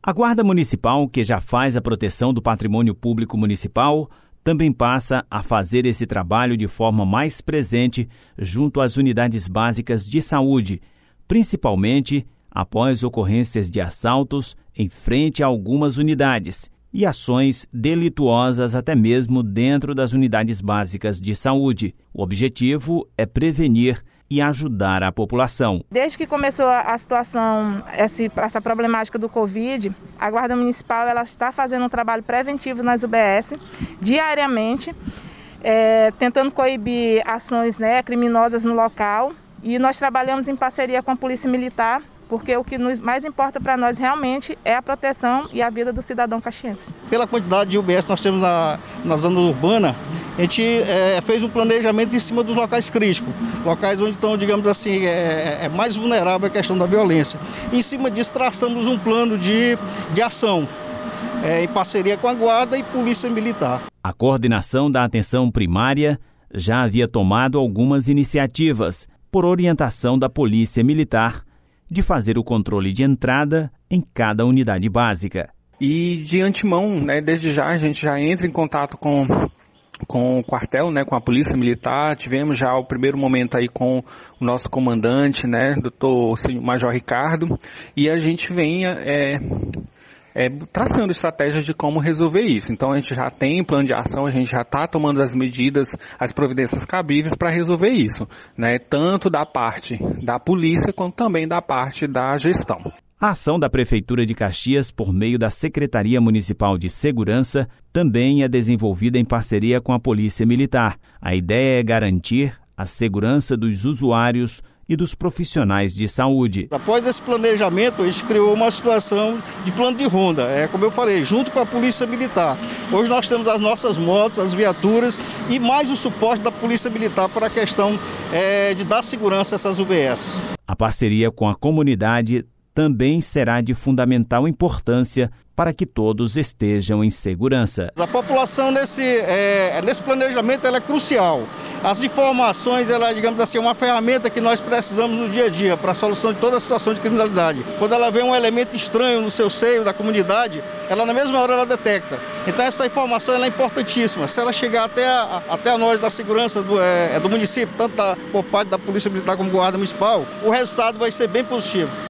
A Guarda Municipal, que já faz a proteção do patrimônio público municipal, também passa a fazer esse trabalho de forma mais presente junto às unidades básicas de saúde, principalmente após ocorrências de assaltos em frente a algumas unidades e ações delituosas até mesmo dentro das unidades básicas de saúde. O objetivo é prevenir e ajudar a população. Desde que começou a situação, essa problemática do Covid, a Guarda Municipal ela está fazendo um trabalho preventivo nas UBS diariamente, tentando coibir ações criminosas no local, e nós trabalhamos em parceria com a Polícia Militar, porque o que mais importa para nós realmente é a proteção e a vida do cidadão caxiense. Pela quantidade de UBS que nós temos na zona urbana, a gente fez um planejamento em cima dos locais críticos, locais onde estão, digamos assim, é mais vulnerável a questão da violência. Em cima disso, traçamos um plano de ação, em parceria com a Guarda e Polícia Militar. A coordenação da atenção primária já havia tomado algumas iniciativas, por orientação da Polícia Militar, de fazer o controle de entrada em cada unidade básica. E de antemão, desde já, a gente já entra em contato com o quartel, com a Polícia Militar. Tivemos já o primeiro momento aí com o nosso comandante, Dr. Major Ricardo, e a gente vem traçando estratégias de como resolver isso. Então a gente já tem plano de ação, a gente já está tomando as medidas, as providências cabíveis para resolver isso, tanto da parte da polícia quanto também da parte da gestão. A ação da Prefeitura de Caxias, por meio da Secretaria Municipal de Segurança, também é desenvolvida em parceria com a Polícia Militar. A ideia é garantir a segurança dos usuários e dos profissionais de saúde. Após esse planejamento, a gente criou uma situação de plano de ronda, como eu falei, junto com a Polícia Militar. Hoje nós temos as nossas motos, as viaturas e mais o suporte da Polícia Militar para a questão de dar segurança a essas UBS. A parceria com a comunidade também será de fundamental importância para que todos estejam em segurança. A população nesse planejamento ela é crucial. As informações, digamos assim, é uma ferramenta que nós precisamos no dia a dia para a solução de toda a situação de criminalidade. Quando ela vê um elemento estranho no seu seio da comunidade, ela na mesma hora ela detecta. Então essa informação ela é importantíssima. Se ela chegar até a nós da segurança do município, tanto por parte da Polícia Militar como Guarda Municipal, o resultado vai ser bem positivo.